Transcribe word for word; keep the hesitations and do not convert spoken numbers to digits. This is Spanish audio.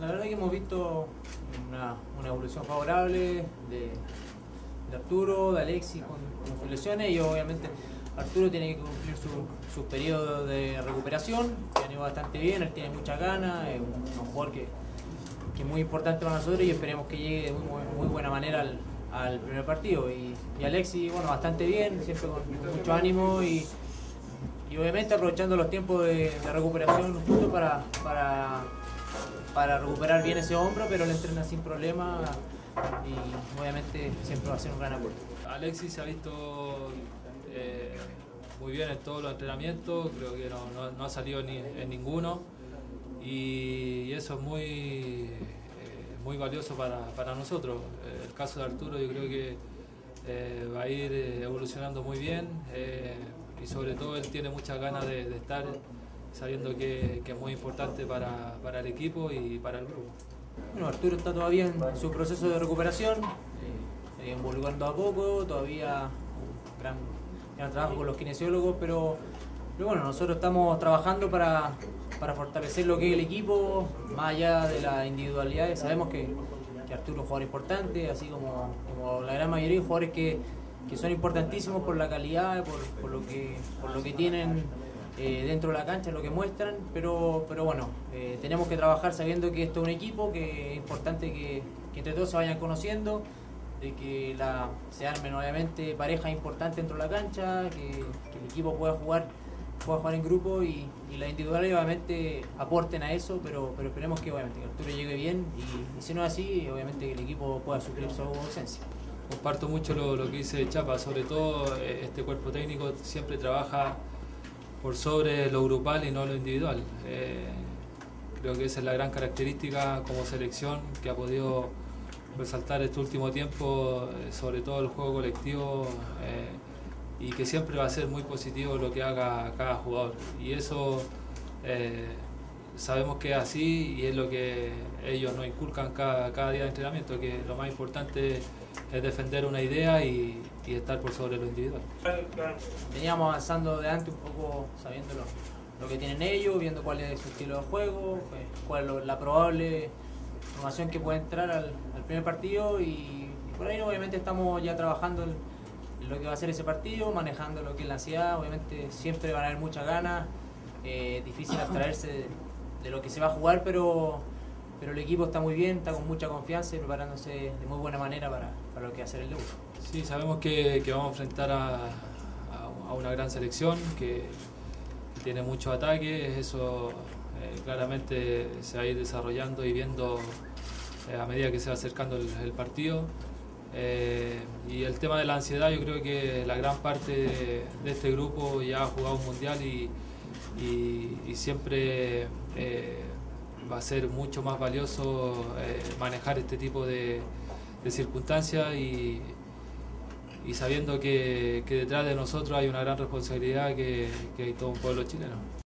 La verdad que hemos visto una, una evolución favorable de, de Arturo, de Alexis con, con sus lesiones, y obviamente Arturo tiene que cumplir su, su periodo de recuperación, que han ido bastante bien, él tiene muchas ganas, es un, un jugador que, que es muy importante para nosotros y esperemos que llegue de muy, muy buena manera al, al primer partido. Y, y Alexis, bueno, bastante bien, siempre con, con mucho ánimo y, y obviamente aprovechando los tiempos de, de recuperación justo para, para, para recuperar bien ese hombro, pero él entrena sin problema y obviamente siempre va a ser un gran aporte. Alexis se ha visto eh, muy bien en todos los entrenamientos, creo que no, no, no ha salido ni, en ninguno y eso es muy, eh, muy valioso para, para nosotros. El caso de Arturo yo creo que eh, va a ir evolucionando muy bien eh, y sobre todo él tiene muchas ganas de, de estar, sabiendo que, que es muy importante para, para el equipo y para el grupo. Bueno, Arturo está todavía en su proceso de recuperación, eh, involucrando a poco, todavía un gran, gran trabajo con los kinesiólogos, pero, pero bueno, nosotros estamos trabajando para, para fortalecer lo que es el equipo, más allá de las individualidades. Sabemos que, que Arturo es un jugador importante, así como, como la gran mayoría de jugadores que, que son importantísimos por la calidad, por, por, lo, que, por lo que tienen Eh, dentro de la cancha, lo que muestran, pero, pero bueno, eh, tenemos que trabajar sabiendo que esto es un equipo, que es importante que, que entre todos se vayan conociendo, de que la, se armen obviamente parejas importantes dentro de la cancha, que, que el equipo pueda jugar, pueda jugar en grupo y, y las individuales obviamente aporten a eso, pero, pero esperemos que obviamente que Arturo llegue bien y, y si no es así, obviamente que el equipo pueda suplir su ausencia. Comparto mucho lo, lo que dice Chapa, sobre todo este cuerpo técnico siempre trabaja por sobre lo grupal y no lo individual. Eh, creo que esa es la gran característica como selección que ha podido resaltar este último tiempo, eh, sobre todo el juego colectivo, eh, y que siempre va a ser muy positivo lo que haga cada jugador. Y eso eh, sabemos que es así y es lo que ellos nos inculcan cada, cada día de entrenamiento, que lo más importante es defender una idea y, y estar por sobre lo individual. Veníamos avanzando adelante un poco sabiendo lo, lo que tienen ellos, viendo cuál es su estilo de juego, cuál es la probable formación que puede entrar al, al primer partido y, y por ahí obviamente estamos ya trabajando en, en lo que va a ser ese partido, manejando lo que es la ansiedad. Obviamente siempre van a haber muchas ganas, eh, difícil abstraerse de, de lo que se va a jugar, pero pero el equipo está muy bien, está con mucha confianza y preparándose de muy buena manera para, para lo que va a ser el debut. Sí, sabemos que, que vamos a enfrentar a, a, a una gran selección que, que tiene muchos ataques, eso eh, claramente se va a ir desarrollando y viendo eh, a medida que se va acercando el, el partido. Eh, y el tema de la ansiedad, yo creo que la gran parte de, de este grupo ya ha jugado un mundial y, y, y siempre eh, va a ser mucho más valioso eh, manejar este tipo de, de circunstancias y, y sabiendo que, que detrás de nosotros hay una gran responsabilidad que, que hay todo un pueblo chileno.